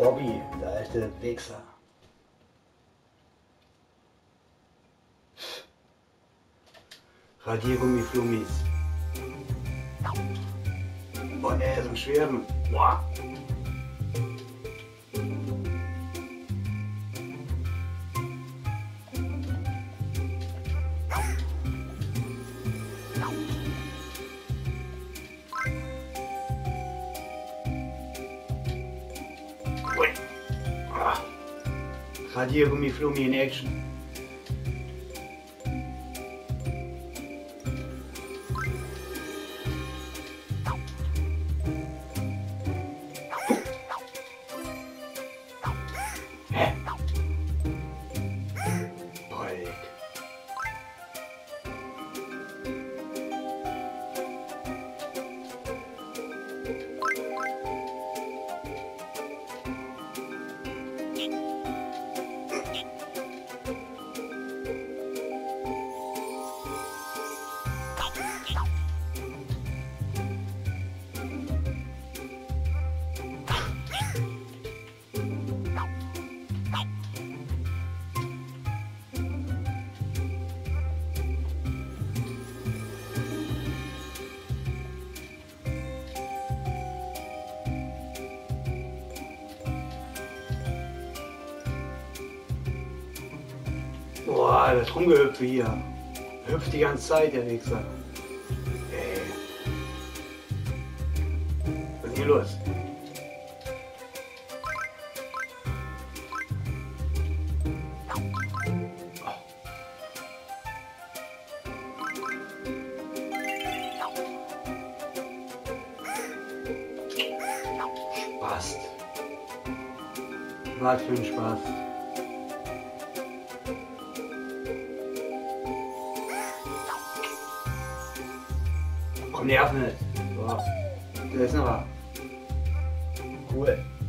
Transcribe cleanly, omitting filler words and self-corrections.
Bobby, der alte Wichser. Radiergummi-Flummis. Boah, der ist am Schweben. Boah. Ui. Ah. Radiergummi-Flummi in Action. Boah, der ist rumgehüpft hier. Hüpft die ganze Zeit, der Wichser. Ey. Was ist hier los? Spaß. Was für ein Spaß. Komm, nerv nicht. So. Das ist aber cool.